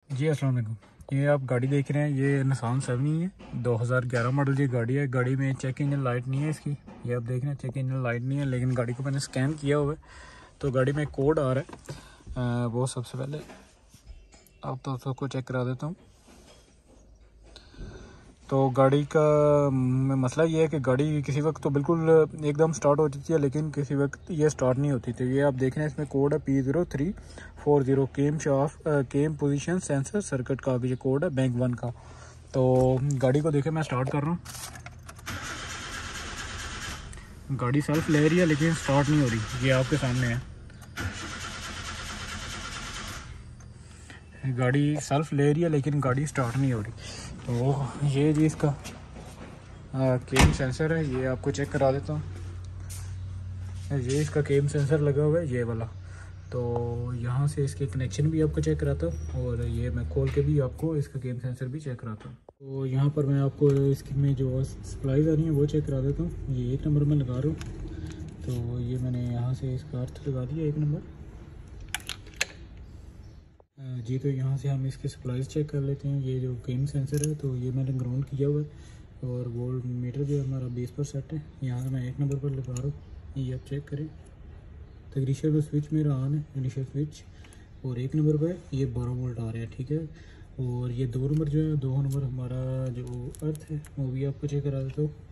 जी अस्सलाम वालेकुम। ये आप गाड़ी देख रहे हैं, ये निसान सनी है, 2011 मॉडल। ये गाड़ी है, गाड़ी में चेक इंजन लाइट नहीं है इसकी। ये आप देख रहे हैं चेक इंजन लाइट नहीं है, लेकिन गाड़ी को मैंने स्कैन किया हुआ है तो गाड़ी में कोड आ रहा है। वो सबसे पहले आप तो सबको चेक करा देता हूँ। तो गाड़ी का मसला ये है कि गाड़ी किसी वक्त तो बिल्कुल एकदम स्टार्ट हो जाती है, लेकिन किसी वक्त ये स्टार्ट नहीं होती। तो ये आप देख रहे हैं इसमें कोड है p0340 केम पोजीशन सेंसर सर्किट का ये कोड है बैंक 1 का। तो गाड़ी को देखें, मैं स्टार्ट कर रहा हूँ। गाड़ी सेल्फ ले रही है लेकिन स्टार्ट नहीं हो रही, ये आपके सामने है। गाड़ी सेल्फ ले रही है लेकिन गाड़ी स्टार्ट नहीं हो रही। तो ये जी इसका केम सेंसर है, ये आपको चेक करा देता हूँ। ये इसका केम सेंसर लगा हुआ है, ये वाला। तो यहाँ से इसके कनेक्शन भी आपको चेक कराता हूँ और ये मैं खोल के भी आपको इसका केम सेंसर भी चेक कराता हूँ। तो यहाँ पर मैं आपको इसकी में जो सप्लाईज आ रही हैं वो चेक करा देता हूँ। ये 1 नंबर में लगा रहा हूँ। तो ये मैंने यहाँ से इसका अर्थ लगा दिया 1 नंबर जी। तो यहाँ से हम इसके सप्लाईज चेक कर लेते हैं। ये जो केम सेंसर है तो ये मैंने ग्राउंड किया हुआ है और वोल्ट मीटर जो हमारा 20 पर सेट है। यहाँ से मैं 1 नंबर पर लगा रहा हूँ, ये आप चेक करें। तो इनिशियल पर स्विच मेरा ऑन है, इनिशियल स्विच। और 1 नंबर पर ये 12 वोल्ट आ रहा है, ठीक है। और ये 2 नंबर जो है, 2 नंबर हमारा जो अर्थ है वो भी आपको चेक करा देता हूँ।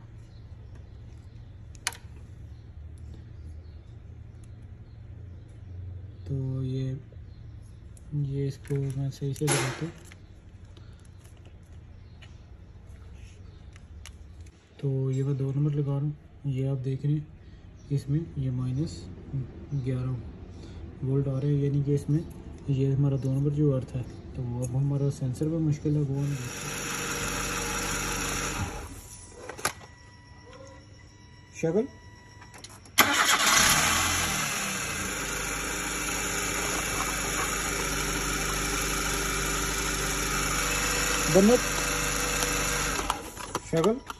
तो ये इसको मैं सही से लगाता हूँ। तो ये मैं 2 नंबर लगा रहा हूँ। ये आप देख रहे हैं इसमें ये -11 वोल्ट आ रहे हैं, यानी कि इसमें ये हमारा 2 नंबर जो अर्थ है। तो अब हमारा सेंसर पर मुश्किल है, वो हम शगल बनत शगल